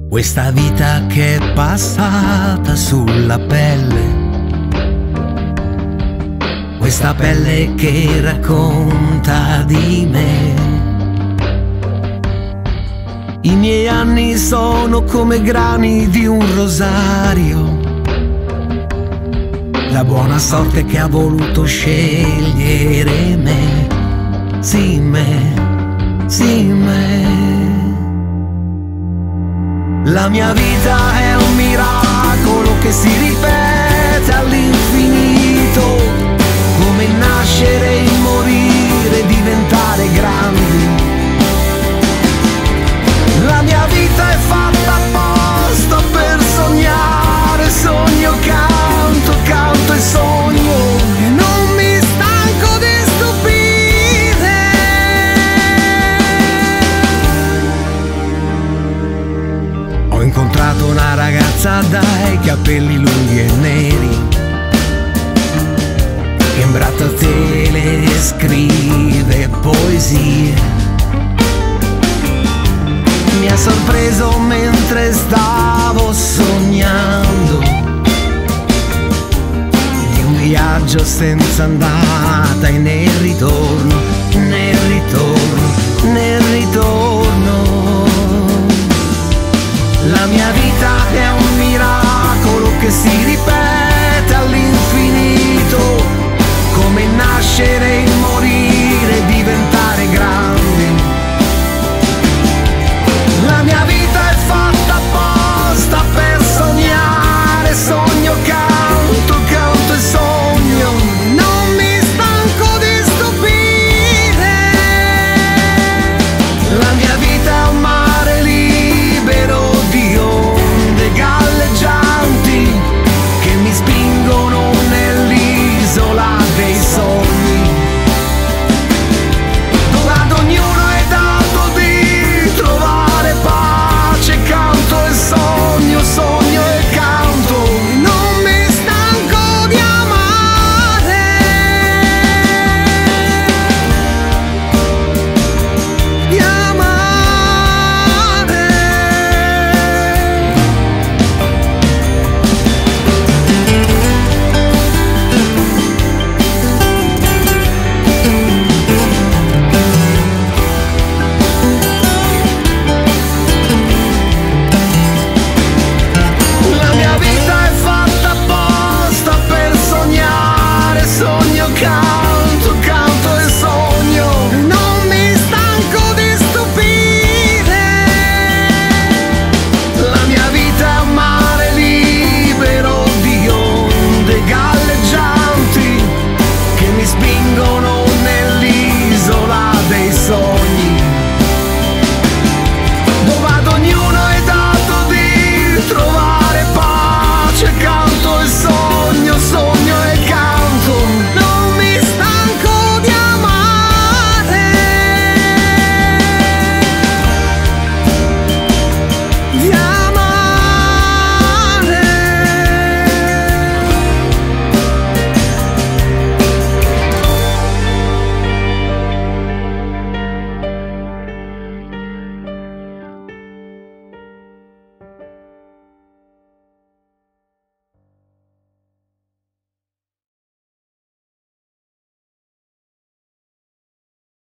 Questa vita che è passata sulla pelle, questa pelle che racconta di me. I miei anni sono come grani di un rosario, la buona sorte che ha voluto scegliere me, sì me, sì me. La mia vita è un miracolo che si ripete all'infinito, come nascere e morire, diventare grandi. La mia vita è fatta apposta per sognare, sogno, canto, canto e sogno, e non mi stanco di stupire. Ho incontrato una ragazza dai capelli lunghi e neri, che in brattazzelle scrive poesie. Mi ha sorpreso mentre stavo sognando di un viaggio senza andata e nel ritorno, nel ritorno, nel ritorno. La mia vita è un miracolo che si ripete all'infinito, come nascere in